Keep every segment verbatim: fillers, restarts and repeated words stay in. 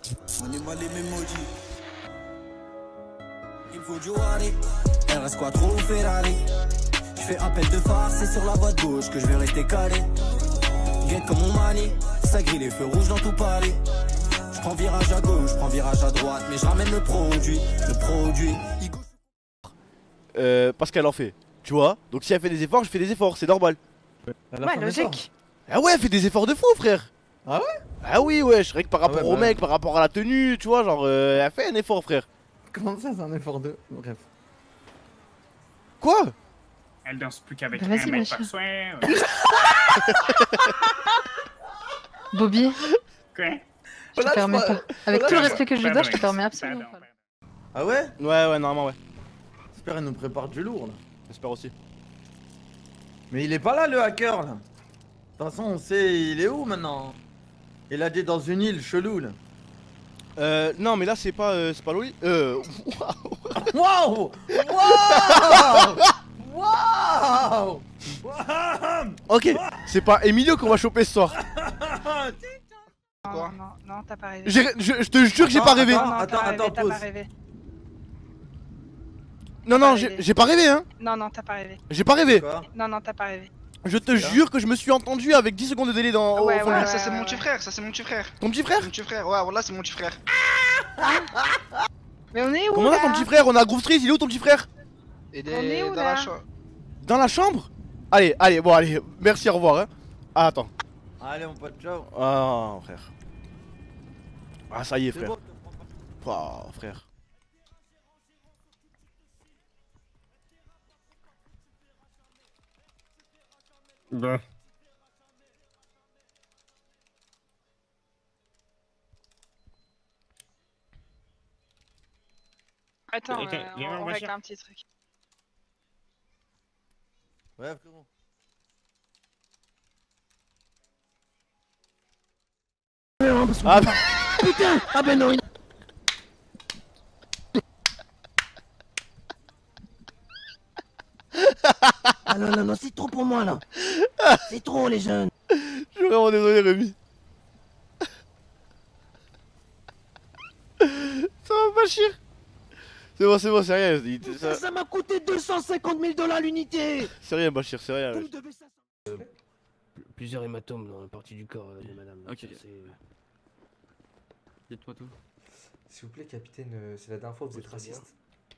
On est mal les Memoji. Il faut du Wally. Elle reste quoi trop Ferrari. Je fais appel de phare, c'est sur la voie de gauche que je vais rester calé. Guette comme mon mani, ça grille les feux rouges dans tout Paris. Je prends virage à gauche, je prends virage à droite, mais je ramène le produit, le produit. Euh, parce qu'elle en fait, tu vois. Donc si elle fait des efforts, je fais des efforts, c'est normal. Ouais, logique. Ah ouais, elle fait des efforts de fou, frère. Ah ouais? Ah oui, ouais, je dirais que par rapport ah ouais, au bah mec, ouais. par rapport à la tenue, tu vois, genre, euh, elle fait un effort, frère. Comment ça, c'est un effort de. Bref. Quoi? Elle danse plus qu'avec Bah, un vas-y, mètre machin. par soin. Bobby, Quoi? je te permets pas. Avec tout le respect que je lui dois, je te Pardon, permets absolument pardon, pas. Ah ouais? Ouais, ouais, normalement, ouais. J'espère qu'elle nous prépare du lourd là. J'espère aussi. Mais il est pas là le hacker là. De toute façon, on sait il est où maintenant. Il a dit dans une île chelou là. Euh, non, mais là, c'est pas, euh, c'est pas Loli. Euh, Waouh! Waouh! Waouh! ok, c'est pas Emilio qu'on va choper ce soir. Non, non, non, t'as pas rêvé. J'ai- Je, je te jure que j'ai pas rêvé. Non, non, Attends, t'as rêvé, attends, t'as pause. pas rêvé. Non, non, pas j'ai rêvé. j'ai pas rêvé, hein. Non, non, t'as pas rêvé. J'ai pas rêvé. Quoi? Non, non, t'as pas rêvé. Je te jure que je me suis entendu avec dix secondes de délai dans. Ouais, au fond ouais, du- ouais. Ça c'est mon petit frère, ça c'est mon petit frère. Ton petit frère? Mon petit frère, ouais, voilà c'est mon petit frère. Mais on est où Comment là ça, ton petit frère? On a Groove Street, il est où ton petit frère? Il On est où, dans là la chambre. Dans la chambre? Allez, allez, bon, allez, merci, au revoir, hein. Ah, attends. Allez mon pote, ciao. Ah, frère. Ah, ça y est, C'est frère. bon, te prends pas. Oh, frère. Bon. Attends, Ok, euh, il y a on, un on machin. règle un petit truc. Ouais frérot. Ah, bah, Ah ben non, il... Ah non, non, non, c'est trop pour moi là. C'est trop les jeunes. je suis vraiment désolé, Rémi. Ça va pas chier. C'est bon, c'est bon, c'est rien. il- Ça ça- ça m'a coûté deux cent cinquante mille dollars l'unité. C'est rien, Bachir, c'est rien. Vous me devez ça. Plusieurs hématomes dans la partie du corps de madame. Ok. Ça, c'est- Dites-moi tout. S'il vous plaît, capitaine, euh, c'est la dernière fois que vous êtes Ouais, raciste.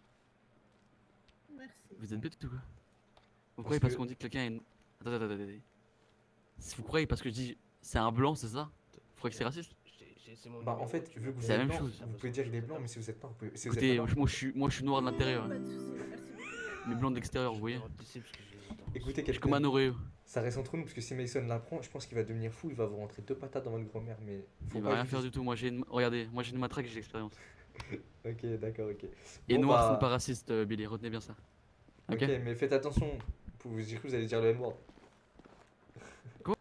Vous êtes bête ou quoi? Vous Parce croyez parce que- qu'on dit que quelqu'un est une... Attends, attends, attends, attends. Vous croyez parce que je dis c'est un blanc, c'est ça? Vous croyez que c'est raciste? j'ai- j'ai- c'est mon Bah, en numéro, fait, tu vu veux. que vous C'est la êtes même blanc, chose. vous pouvez dire qu'il est blanc, mais si vous êtes pas, vous pouvez. Si vous Écoutez, êtes moi, pas je- moi, je suis, moi je suis noir de l'intérieur. hein. Mais blanc de l'extérieur, vous voyez? Écoutez, Je suis comme un capitaine, Oreo. ça reste entre nous parce que si Mason l'apprend, je pense qu'il va devenir fou. Il va vous rentrer deux patates dans votre grand-mère, mais faut Il pas va rien lui- faire du tout. Moi j'ai une... Regardez, moi j'ai une matraque et j'ai l'expérience. Ok, d'accord, ok. Et Bon, noirs bah, sont pas racistes, euh, Billy, retenez bien ça. Ok, Ok. mais faites attention. Pour vous dire que vous allez dire le N-word. Quoi?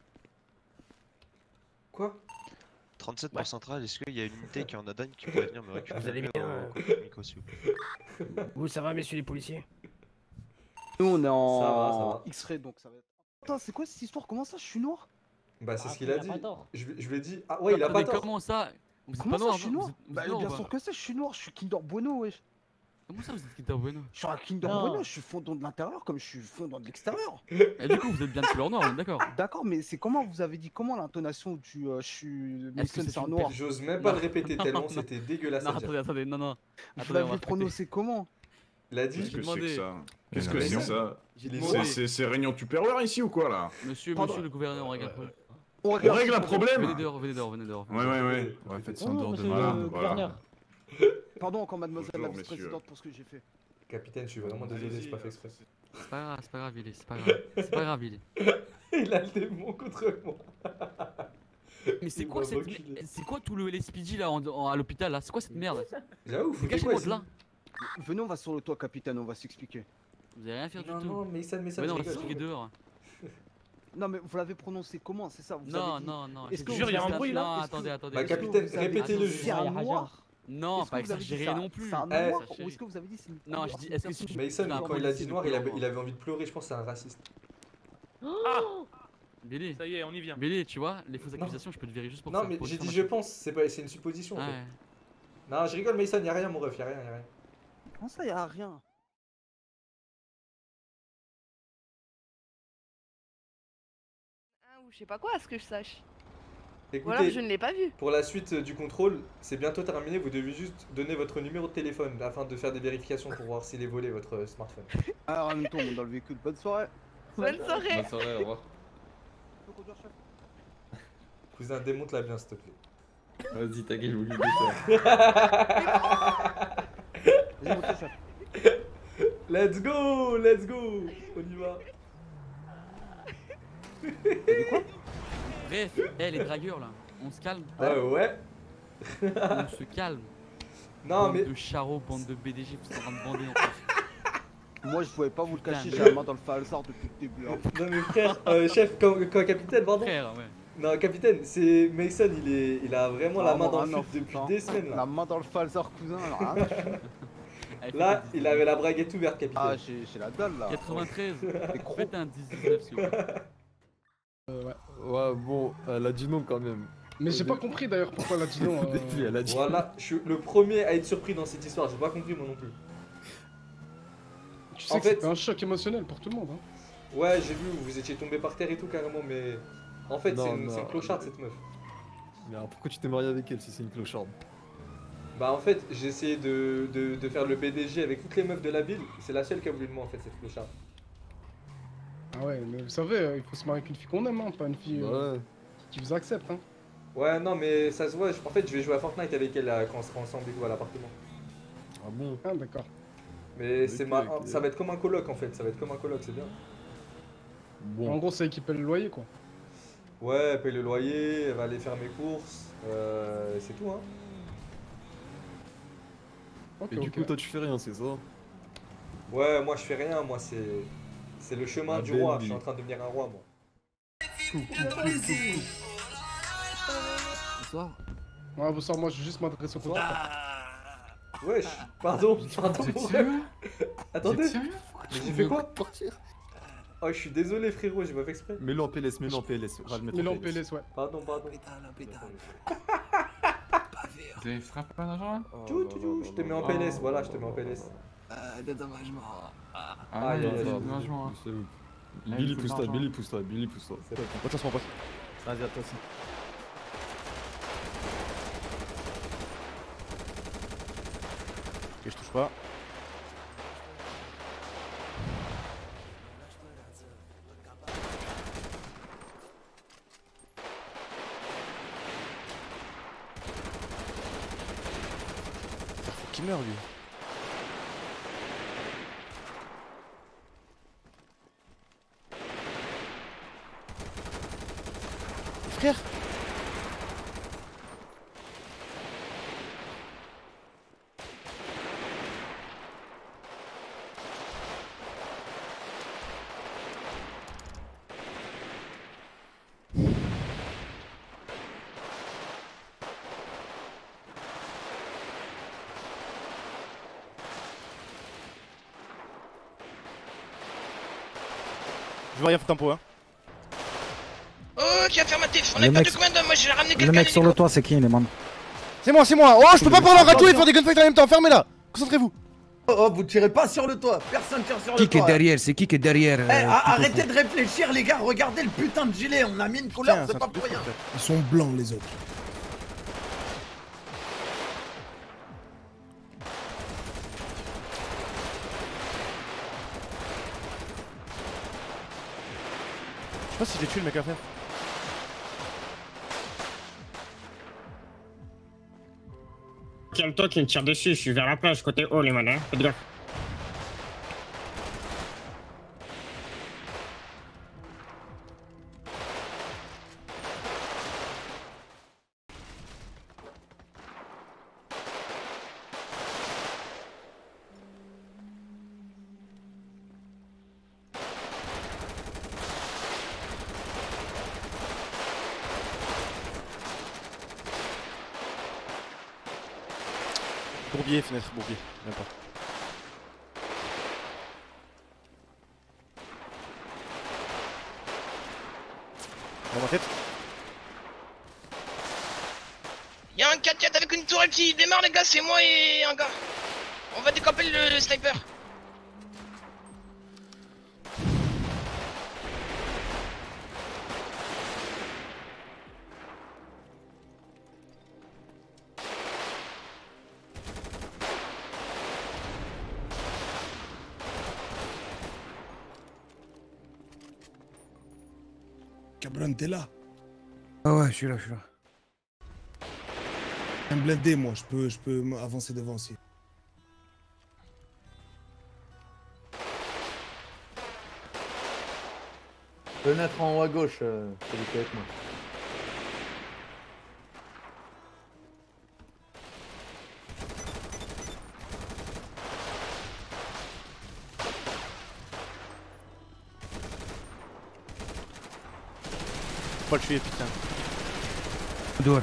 Quoi? trente-sept pour centrale, est-ce qu'il y a une unité qui est en Adagne qui pourrait venir me récupérer Vous allez bien, au- euh, au micro, s'il vous plaît? Vous, ça va, messieurs les policiers? Nous on est en Ça va, ça va. X-ray donc ça va être. Putain, c'est quoi cette histoire? Comment ça je suis noir? Bah, c'est Ah, ce qu'il il a a dit. pas tort. Je, lui- je lui ai dit. Ah, ouais, il a pas Attendez, tort. comment ça? Vous êtes Comment pas ça noir, je suis non noir? Vous êtes- vous êtes Bah noir ou bien pas? sûr que ça, je suis noir, je suis Kinder Bueno wesh. Comment ça vous êtes Kinder Bueno? Je suis un Kinder Non. Bueno, je suis fondant de l'intérieur comme je suis fondant de l'extérieur. Et du coup vous êtes bien de couleur noire, on est d'accord? D'accord, mais c'est comment vous avez dit comment l'intonation du euh, je suis Est-ce que Mason c'est c'est un une noir? J'ose même pas Non. le répéter Non, tellement non. c'était dégueulasse Non, à dire. attendez, attendez, non, non. Vous Attendez, on l'avez va respecter. prononcé comment? Il a J'ai dit. Qu'est-ce que c'est demandé. que ça? Qu'est-ce Mais que non, c'est mais que ça? J'ai Il est demandé. C'est- C'est c'est réunion supérieure ici ou quoi là? Monsieur, Pardon. monsieur le gouverneur, on règle un Ouais, problème. On On règle un Venez problème? dehors, venez dehors, venez dehors. Ouais, ouais, ouais. Ouais, faites ça en dehors de moi. Voilà. Pardon encore mademoiselle la Bonjour, vice-présidente messieurs. pour ce que j'ai fait. Capitaine, je suis vraiment désolé, j'ai pas fait exprès. C'est pas grave, c'est pas grave, Billy, c'est pas grave. C'est pas grave, Billy. Il a le démon contre moi. Mais c'est Il quoi m'a cette. reculé. C'est quoi tout le L S P D là en- en- à l'hôpital là? C'est quoi cette merde? J'avoue, faut Dégagez-moi quoi de là! Venez on va sur le toit capitaine, on va s'expliquer. Vous allez rien faire du Non, tout. non, mais ça, mais ça, Mais non, on je va rigole. s'expliquer dehors. Non mais vous l'avez prononcé comment, c'est ça? Vous Non, avez dit- non, non. Est-ce j'ai que dit vous juste avez- la- bruit, là Non, Est-ce que attendez, vous- attendez. Bah, Est-ce que capitaine, vous avez dit répétez-le c'est juste. un noir? Non, Est-ce pas que vous avez dit exagéré c'est un- non plus. C'est un Eh. noir? Sachez. Ou est-ce que vous avez dit c'est une... Non, je dis, est-ce que si tu. Mason, tu l'as quand il a prononcé dit de noir, il couleur avait, noire. il avait envie de pleurer, je pense que c'est un raciste. Billy. Ça y est, on y vient. Billy, tu vois, les fausses Non. accusations, je peux te vérifier juste pour Non, ça. mais pour j'ai juste dit faire je pense, c'est pas... c'est une supposition en ma- fait. Ouais. Non, je rigole, Mason, y'a rien, mon ref, y'a rien, y'a rien. Comment ça, y'a rien? Ah, ou je sais pas quoi, à ce que je sache. Écoutez, Ou alors je ne l'ai pas vu. pour la suite euh, du contrôle, c'est bientôt terminé, vous devez juste donner votre numéro de téléphone afin de faire des vérifications pour voir s'il est volé votre euh, smartphone. Alors, en même temps, on est dans le véhicule. Bonne soirée. Bonne soirée. Bonne soirée, au revoir. Faut conduire, chef. Cousin, démonte-la bien, s'il te plaît. Vas-y, t'inquiète, je m'occupe de Vas-y, monte, chef. Let's go, let's go, on y va. Bref, eh, les dragueurs là, on se calme. Ah ouais. On se calme. Non, Bande mais- de charros, bande de B D G, vous êtes en train de bander en plus. Moi, je pouvais pas vous le Putain, cacher, mais- j'ai la main dans le falsar depuis le début. hein. Non mais frère, euh, chef, quand, quand capitaine, pardon. Frère, ouais. Non, capitaine, c'est Mason, il, est, il a vraiment la Ah, main moi, dans rien le à fut depuis foutre, hein. des semaines là. La main dans le falsar, cousin. Alors, hein. Là, il avait la braguette ouverte, capitaine. Ah, j'ai j'ai la dalle là. quatre-vingt-treize, T'es gros. faites un dix dix-neuf s'il vous plaît. Euh, ouais. Ouais, bon, elle a dit non quand même. Mais j'ai pas compris d'ailleurs pourquoi elle a dit non. Au début, elle a dit Voilà, je suis le premier à être surpris dans cette histoire, j'ai pas compris moi non plus. Tu sais En que fait- c'était un choc émotionnel pour tout le monde. Hein. Ouais, j'ai vu, vous étiez tombé par terre et tout carrément, mais en fait, Non, c'est une, non. c'est une clocharde cette meuf. Mais alors pourquoi tu t'es marié avec elle si c'est une clocharde? Bah en fait, j'ai essayé de, de, de faire le B D G avec toutes les meufs de la ville, c'est la seule qui a voulu de moi en fait, cette clocharde. Ah ouais, mais vous savez, euh, il faut se marier avec une fille qu'on aime, hein, pas une fille euh, Ouais. qui vous accepte. Hein. Ouais, non, mais ça se voit, je- en fait, je vais jouer à Fortnite avec elle là, quand on sera ensemble et tout à l'appartement. Ah bon? Ah d'accord. Mais Ok, c'est ma... ok. ça va être comme un coloc en fait, ça va être comme un coloc, c'est bien. En Bon. gros, c'est elle qui paie le loyer quoi. Ouais, elle paye le loyer, elle va aller faire mes courses, euh, c'est tout hein. Ok, Et du ok. coup, toi tu fais rien, c'est ça? Ouais, moi je fais rien, moi c'est c'est le chemin Ah, du roi, baby. je suis en train de devenir un roi moi. Bonsoir. Ouais, bonsoir, moi je vais juste m'adresser au contrôle. Wesh, pardon, pardon Vous êtes mon sérieux? ref. Attendez, sérieux mais j'ai fait quoi? Oh, je suis désolé frérot, j'ai pas fait exprès. Mets-le en P L S, mets-le en P L S. Va le mettre Mais là en en P L S, ouais. Pardon, pardon. Vous avez frappé un agent là? Tchou, tchou, tchou, je te mets en P L S, voilà, je te mets en P L S. Euh, dédommagement. Ah Aïe, non, aïe, c'est aïe. dédommagement, hein. C'est bon. Là, Billy, il faut de pousse-toi, l'argent. Billy, pousse-toi, Billy, pousse-toi. Bonne chance mon pote. Vas-y, à toi aussi. Ok, je touche pas. Faut qu'il meure lui. Frère. Je veux rien foutre un pot hein. Oh, qui affirmatif, on Le est pas mec- de commandant, moi j'ai ramené Le quelqu'un. mec sur le toit, c'est qui, les man? C'est moi, c'est moi. Oh, je peux pas parler en radio et faire des gunfights en même temps. Fermez-la. Concentrez-vous. Oh, oh, vous tirez pas sur le toit, personne tire sur Qui le qui est toit. derrière? C'est qui qui est derrière? Eh, euh, a- tout au arrêtez fond? de réfléchir les gars, regardez le putain de gilet, on a mis une couleur, Tiens, c'est c'est un pas truc de pour fou, rien. frère. Ils sont blancs, les autres. Je sais pas si j'ai tué le mec à faire. Calme-toi qui me tire dessus, je suis vers la plage côté haut les man, hein. Faites gaffe. Bourbier, fenêtre, bourbier. Même pas. Dans ma tête. Y'a un quatre quatre avec une tourelle qui démarre, les gars, c'est moi et un gars. On va décamper le, le sniper. Cabron, t'es là? Ah ouais, je suis là, je suis là. Un blindé, moi, je peux, je peux avancer devant aussi. Fenêtre en haut à gauche, euh, c'est avec moi. Faut pas le tuer, putain. Douane.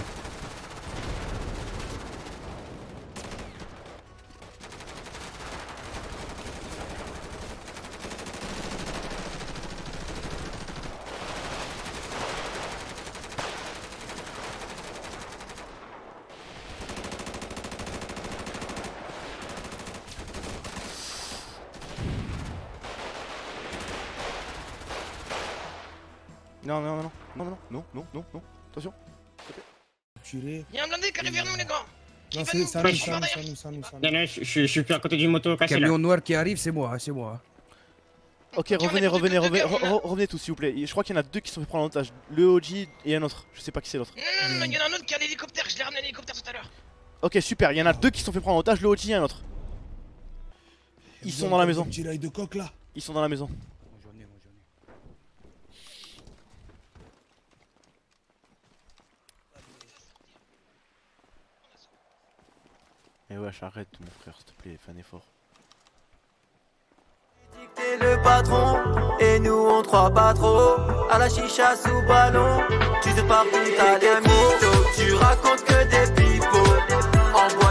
Non, non, non, non, non, non, non, non, non, non, attention. Tuer. Y'a un blindé qui arrive vers nous, les gars. Non, c'est ça, nous, ça, nous, ça, nous, ça, nous, ça, Non, non, je je- je suis plus à côté d'une moto cassée là. Camion noir qui arrive, c'est moi, c'est moi. Ok, revenez, revenez, revenez, re- re- revenez tous s'il vous plaît. Je crois qu'il y en a deux qui se sont fait prendre en otage. Le O G et un autre. Je sais pas qui c'est l'autre. Non, non, non, y'en a un autre qui a l'hélicoptère, je l'ai ramené à l'hélicoptère tout à l'heure. Ok, super, il y en a deux qui se sont fait prendre en otage. Le O G et un autre. Ils sont dans la maison. Petit rail de coq là. Ils sont dans la maison. Mais wesh, arrête mon frère, s'il te plaît, fais un effort. T'es le patron, et nous on te croit pas trop. À la chicha sous ballon, tu sais partout t'as des mythos. Tu racontes que des pipeaux. Envoie